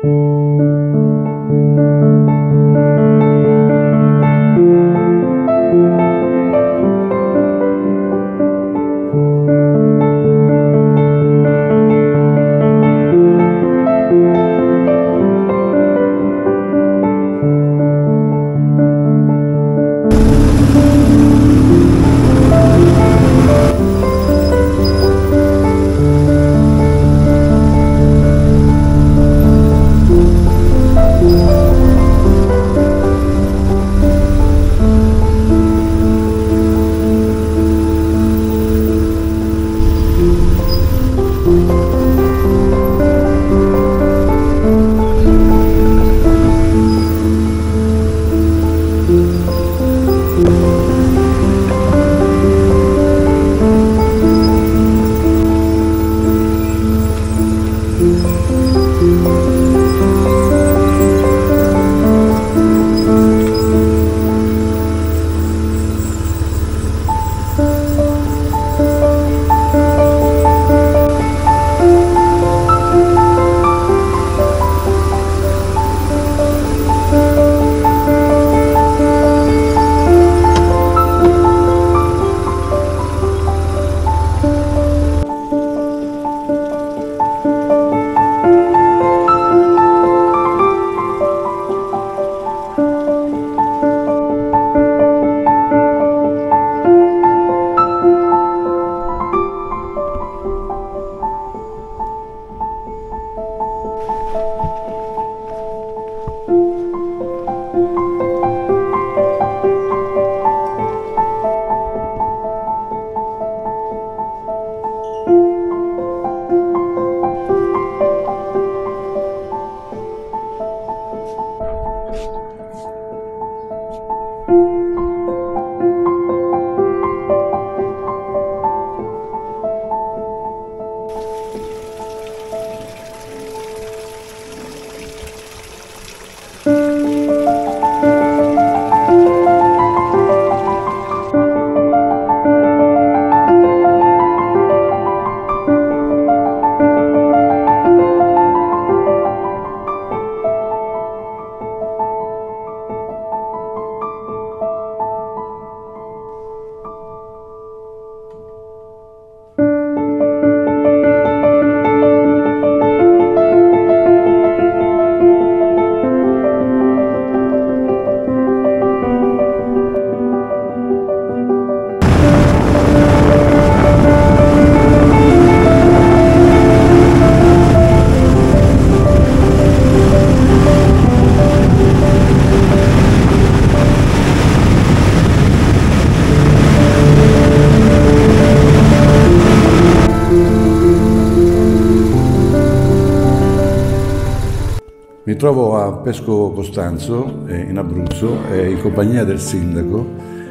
Mi trovo a Pesco Costanzo, in Abruzzo, in compagnia del sindaco,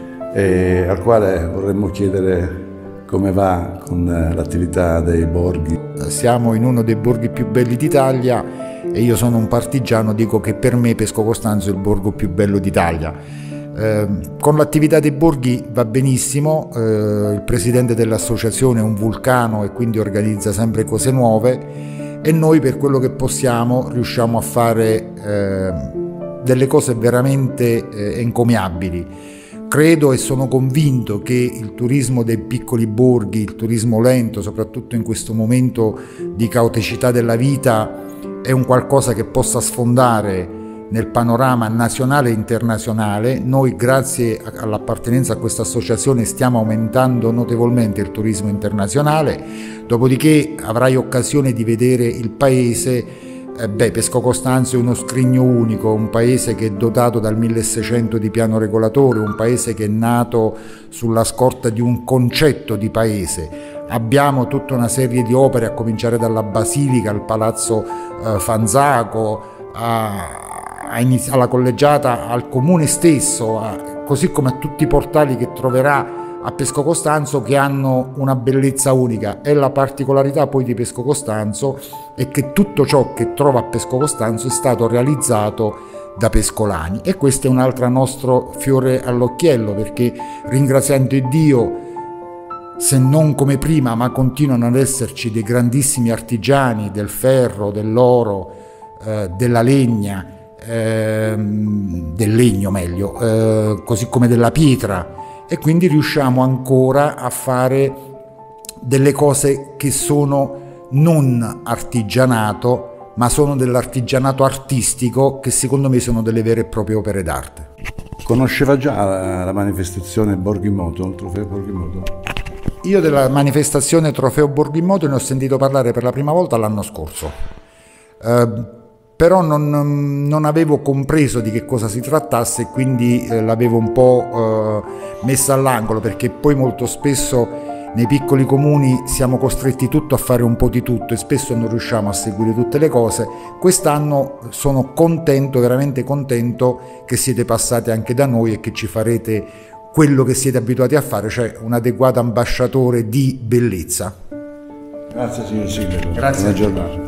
al quale vorremmo chiedere come va con l'attività dei borghi. Siamo in uno dei borghi più belli d'Italia e io sono un partigiano, dico che per me Pesco Costanzo è il borgo più bello d'Italia. Con l'attività dei borghi va benissimo, il presidente dell'associazione è un vulcano e quindi organizza sempre cose nuove e noi per quello che possiamo riusciamo a fare delle cose veramente encomiabili. Credo e sono convinto che il turismo dei piccoli borghi, il turismo lento, soprattutto in questo momento di caoticità della vita, è un qualcosa che possa sfondare nel panorama nazionale e internazionale. Noi, grazie all'appartenenza a questa associazione, stiamo aumentando notevolmente il turismo internazionale, dopodiché avrai occasione di vedere il paese. Pesco Costanzo è uno scrigno unico, un paese che è dotato dal 1600 di piano regolatore, un paese che è nato sulla scorta di un concetto di paese. Abbiamo tutta una serie di opere, a cominciare dalla Basilica, al Palazzo Fanzaco, alla collegiata, al comune stesso, così come a tutti i portali che troverà a Pesco Costanzo, che hanno una bellezza unica. E la particolarità poi di Pesco Costanzo è che tutto ciò che trova a Pesco Costanzo è stato realizzato da pescolani, e questo è un altro nostro fiore all'occhiello, perché ringraziando Dio, se non come prima, ma continuano ad esserci dei grandissimi artigiani del ferro, dell'oro, della legna, del legno meglio, così come della pietra, e quindi riusciamo ancora a fare delle cose che sono non artigianato, ma sono dell'artigianato artistico, che secondo me sono delle vere e proprie opere d'arte. Conosceva già la manifestazione Borghi Moto, il trofeo Borghi Moto? Io della manifestazione Trofeo Borghi Moto ne ho sentito parlare per la prima volta l'anno scorso, però non avevo compreso di che cosa si trattasse, quindi l'avevo un po' messa all'angolo, perché poi molto spesso nei piccoli comuni siamo costretti tutto a fare un po' di tutto e spesso non riusciamo a seguire tutte le cose. Quest'anno sono contento, veramente contento, che siete passati anche da noi e che ci farete quello che siete abituati a fare, cioè un adeguato ambasciatore di bellezza. Grazie signor Sindaco. Grazie. Buona giornata.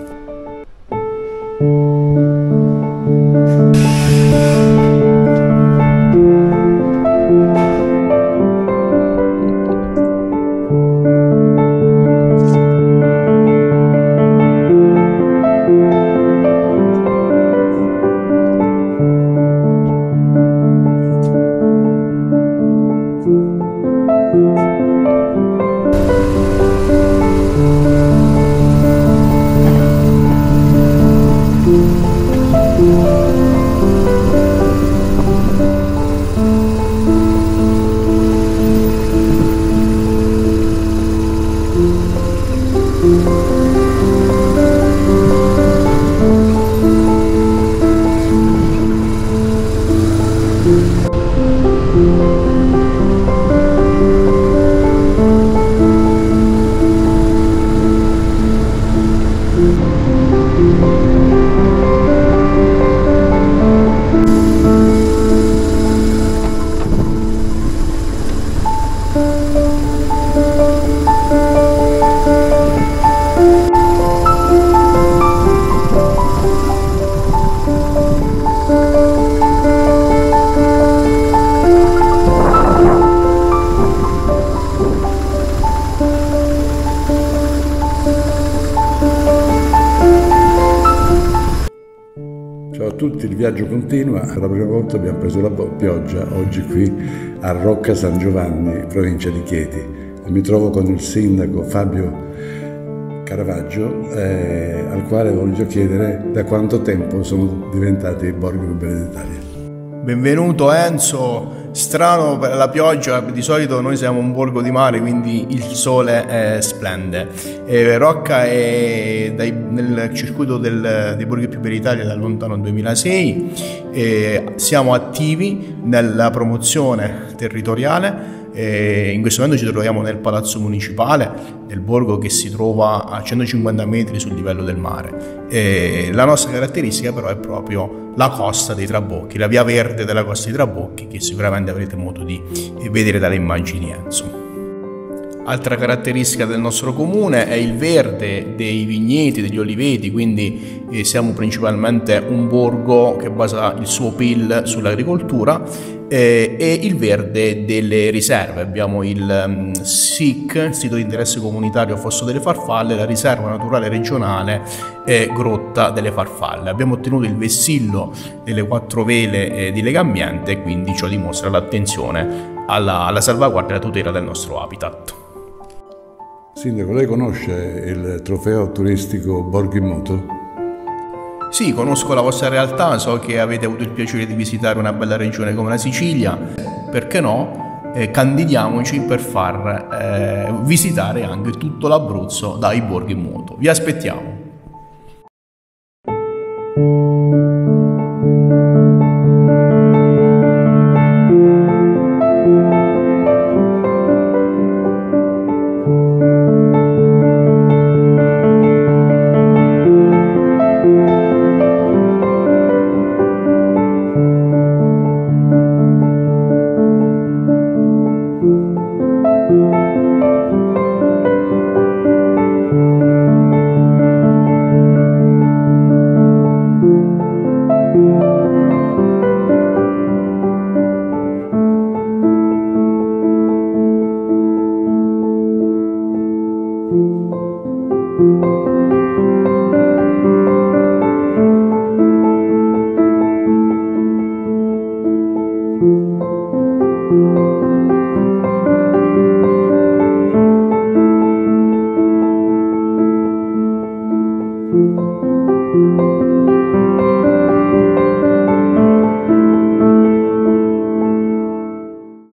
Ciao a tutti, il viaggio continua. Per la prima volta abbiamo preso la pioggia oggi qui a Rocca San Giovanni, provincia di Chieti. E mi trovo con il sindaco Fabio Caravaggio, al quale voglio chiedere da quanto tempo sono diventati i borghi più belli d'Italia. Benvenuto Enzo. Strano per la pioggia, di solito noi siamo un borgo di mare, quindi il sole splende. Rocca è nel circuito dei borghi più belli d'Italia dal lontano 2006. Siamo attivi nella promozione territoriale. In questo momento ci troviamo nel palazzo municipale del borgo, che si trova a 150 metri sul livello del mare. La nostra caratteristica però è proprio la costa dei Trabocchi, la via verde della costa dei Trabocchi, che sicuramente avrete modo di vedere dalle immagini Enzo. Altra caratteristica del nostro comune è il verde dei vigneti, degli oliveti, quindi siamo principalmente un borgo che basa il suo PIL sull'agricoltura, e il verde delle riserve. Abbiamo il SIC, il sito di interesse comunitario Fosso delle Farfalle, la riserva naturale regionale Grotta delle Farfalle. Abbiamo ottenuto il vessillo delle 4 vele di Legambiente, e quindi ciò dimostra l'attenzione alla salvaguardia e alla tutela del nostro habitat. Sindaco, lei conosce il trofeo turistico Borghi Moto? Sì, conosco la vostra realtà, so che avete avuto il piacere di visitare una bella regione come la Sicilia. Perché no? Candidiamoci per far visitare anche tutto l'Abruzzo dai borghi in moto. Vi aspettiamo! Thank you.